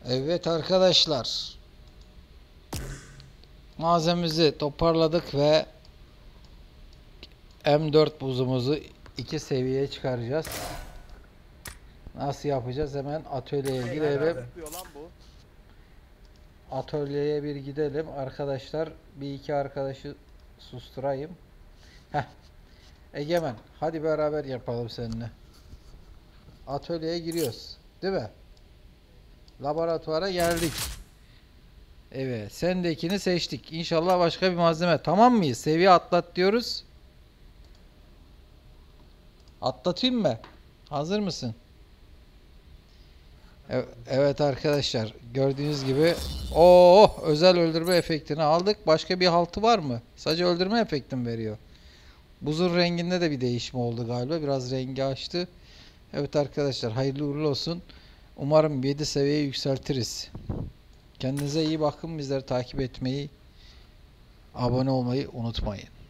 Evet arkadaşlar. Malzememizi toparladık ve M4 buzumuzu 2 seviyeye çıkaracağız. Nasıl yapacağız? Hemen atölyeye gidelim. Atölyeye bir gidelim. Arkadaşlar bir iki arkadaşı susturayım. Heh. Egemen hadi beraber yapalım seninle. Atölyeye giriyoruz. Değil mi? Laboratuvara geldik. Evet, sendekini seçtik. İnşallah başka bir malzeme. Tamam mıyız? Seviye atlat diyoruz. Atlatayım mı? Hazır mısın? Evet arkadaşlar, gördüğünüz gibi özel öldürme efektini aldık. Başka bir haltı var mı? Sadece öldürme efektini veriyor. Buzun renginde de bir değişme oldu galiba. Biraz rengi açtı. Evet arkadaşlar, hayırlı uğurlu olsun. Umarım 7 seviyeyi yükseltiriz. Kendinize iyi bakın. Bizleri takip etmeyi, abone olmayı unutmayın.